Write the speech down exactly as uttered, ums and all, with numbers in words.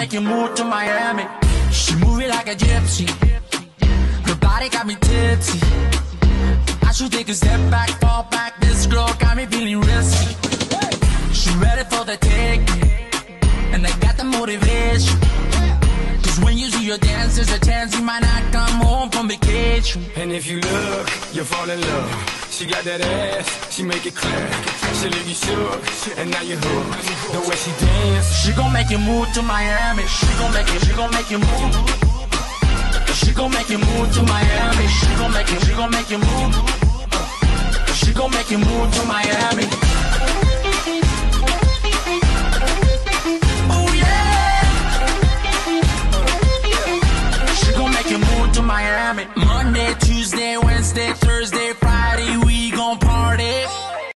make you move to Miami. She move it like a gypsy. Her body got me tipsy. I should take a step back, fall back. This girl got me feeling risky. She ready for the taking, and I got the motivation. Cause when you see your dance, there's a chance you might not come home from vacation. And if you look, you'll fall in love. She got that ass, she make it clap. She leave you shook, and now you hooked. The way she dance, she gon' make you move to Miami. She gon' make you, she gon' make you move. She gon' make you move to Miami. She gon' make you, she gon' make you move. She gon' make you move to Miami.